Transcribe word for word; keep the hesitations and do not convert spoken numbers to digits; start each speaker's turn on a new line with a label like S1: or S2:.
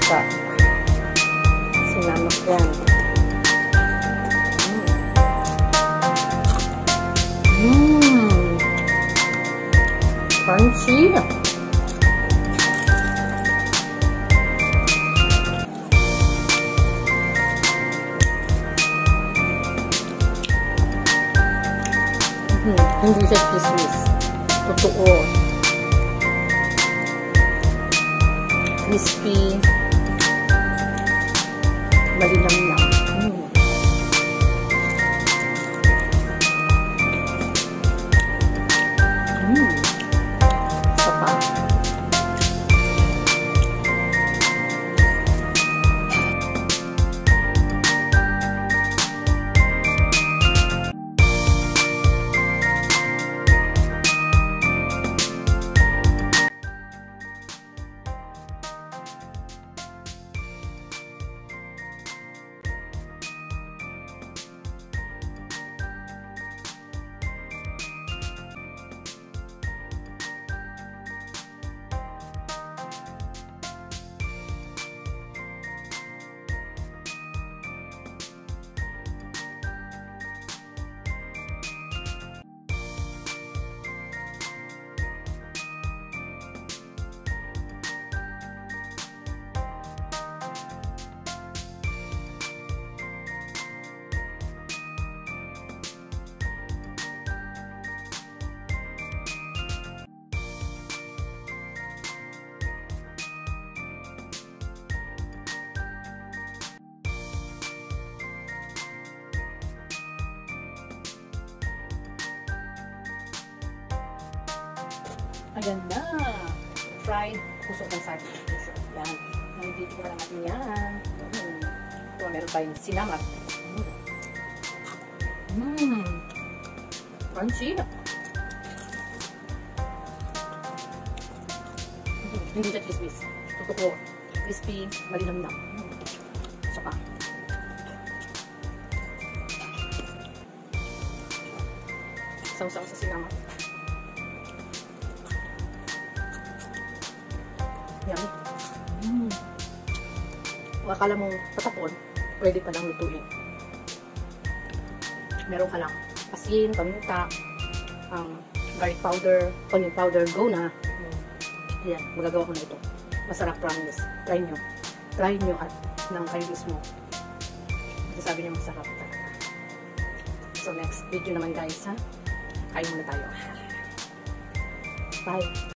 S1: bangka. Sinamok yan. Mmm. Crunchy. Hmm, hindi siya kismis. Totoo. Crispy. Malinamnam. Hmm. Hmm. Isa pa. Ayan na. Fried puso ng saging. Yan. Nandito ko na natin yan. Mm. Ito, meron tayong sinamat. Mmm. Crunchy. Mm. Hindi siya chismis. Totoo. Crispy. Malinamnam. Mm. Isa pa. Saw-saw sa sinamat. Yan. Mm. Kung akala mong patapon, pwede pa lang lutuin. Meron ka lang asin, paminta, um, garlic powder, onion powder, go na. Yan, magagawa ko na ito. Masarap, promise. Try nyo. Try nyo at nang kayo mismo. Sabi niya masarap talaga. So next video naman guys, ha? Kain muna tayo. Bye!